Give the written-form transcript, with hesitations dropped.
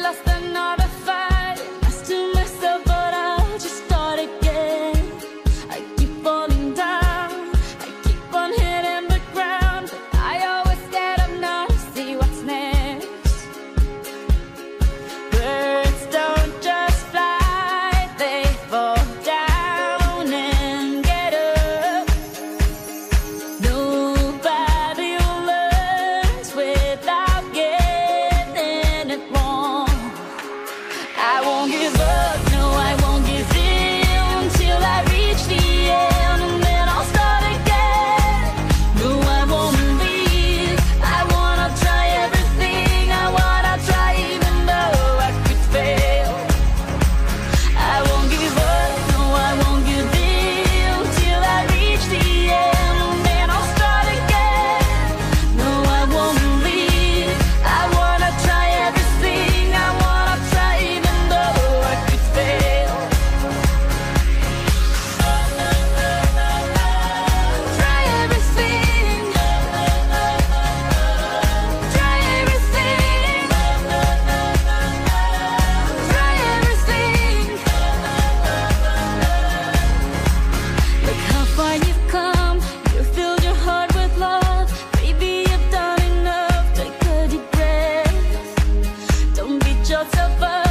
lost another fight. Lost to myself, but I'll just start again. I keep falling down, I keep on hitting the ground, but I always get up now to see what's next. Birds don't just fly, they fall down and get up. Nobody learns without getting it wrong. I won't give up, no, I won't give in till I reach the end, and then I'll start again. No, I won't leave. I wanna try everything. I wanna try even though I could fail. I won't give up, no, I won't give in till I reach the end, and then I'll start again. No, I won't leave. I wanna try everything. I wanna try even though I could fail. Try everything. Try everything. Try everything. Look how far you've come. You filled your heart with love. Baby, you've done enough. Take a deep breath. Don't beat yourself up.